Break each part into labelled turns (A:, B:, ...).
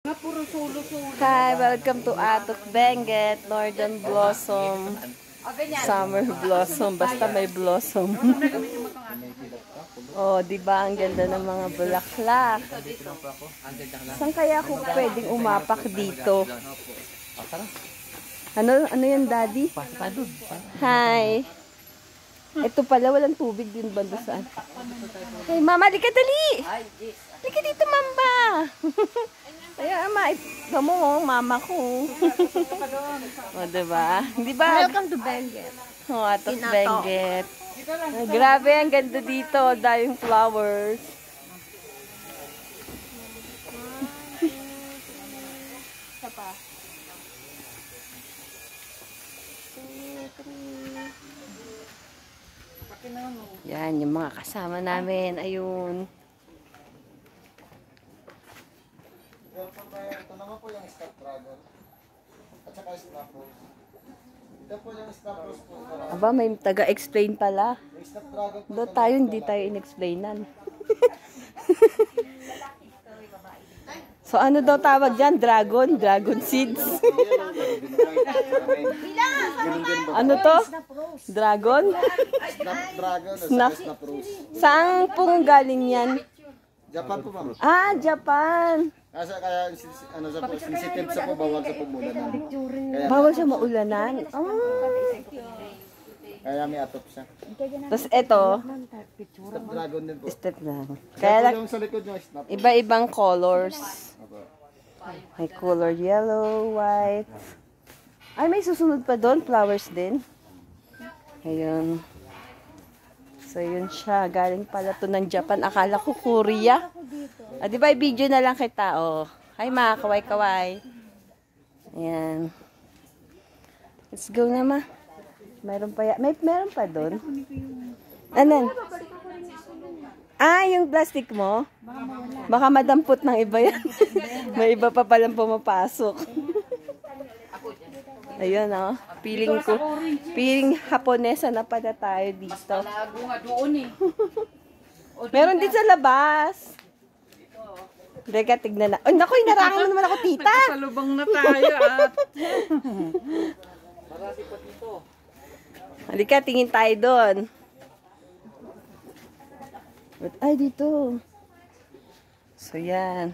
A: Puro solo-solo.
B: Hi, welcome to Atok Benguet, Northern Blossom, Summer Blossom, basta may blossom. Oh, di ba ang ganda ng mga bulaklak? Saan kaya ako pwedeng umapak dito? Ano yan, Daddy? Hi. Ito pala, walang tubig din banda saan. Hey, Mama, di ka dali! Di ka dito, Mamba! Ayan, ito mo, Mama ko. O, diba? Di ba?
A: Welcome to Benguet.
B: O, Atok Benguet. Grabe, ang ganda dito. Daming flowers. Isa pa. Yan, yung mga kasama namin. Ayun.
C: Ito naman po yung snapdragon. At saka snapros. Ito po yung snapros po.
B: Aba, may taga-explain pala.
C: Yung snapdragon po.
B: Doon tayo, hindi tayo in-explainan. So, ano daw tawag dyan? Dragon? Dragon seeds? Ano to? Dragon?
C: Snapdragon o
B: Snap.
C: saka snapros.
B: Saan pong galing yan?
C: Japan po ma'am.
B: Ah, Japan.
C: Kasi kaya ano sa po, sensitive sa po bawal sa pagmulanan. Kaya,
B: Bawal siya maulanan. Ah.
C: kaya may atop siya.
B: Tapos ito,
C: Snapdragon din po.
B: step na.
C: Kaya
B: Kaya
C: po
B: lang,
C: yung sa likod yung snap.
B: iba-ibang colors.
C: Opo.
B: May color yellow, white. Ay, may susunod pa doon. Flowers din. Ayun. So, yun siya. Galing pala to ng Japan. Akala ko Korea. Ah, di ba, video na lang kita, oh. Hi, ma. Kaway-kaway. Ayan. Let's go na, ma. Meron pa meron pa doon. Ano? Ah, yung plastic mo? Baka madampot ng iba yan. May iba pa palang pumapasok. Ayun, oh. Feeling Haponesa na pala tayo dito.
A: Lago nga doon eh.
B: Meron din sa labas. Teka, tignan na. Ay, naku, inarangan mo naman ako, tita.
A: Salubang na tayo at...
B: Halika, tingin tayo doon. Ay, dito. So, yan.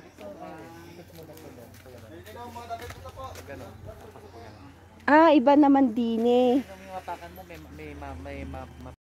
B: Ah, iba naman din eh.
D: Yung hapakan mo may